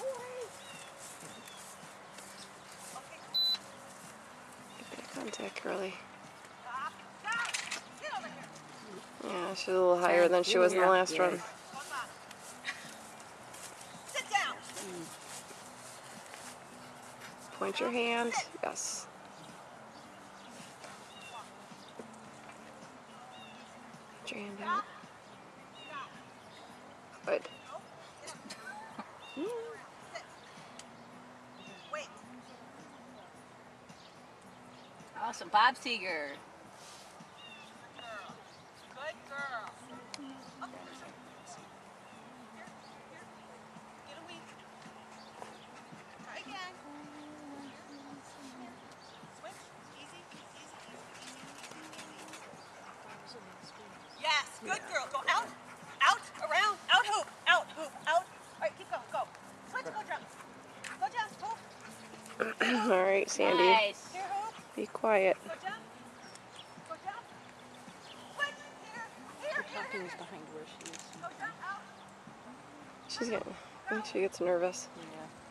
Get contact, Curly. Yeah, she's a little higher than she was in the last run. Sit down. Point your hand. Yes. Put your hand out. Good. Wait. Awesome, Bob Seeger. Good girl. Get a week. Try again. Switch. Easy, easy, easy. Yes, good girl. Go out, out, around, out hoop, out hoop, out. All right, keep going, go. Switch, go jump. Go jump, hoop. All right, Sandy. Nice. Here, hoop. Be quiet. Go jump. Go jump. Switch. Here, here, here, here. Behind where she is. Go jump out. She's getting. I think she gets nervous. Yeah.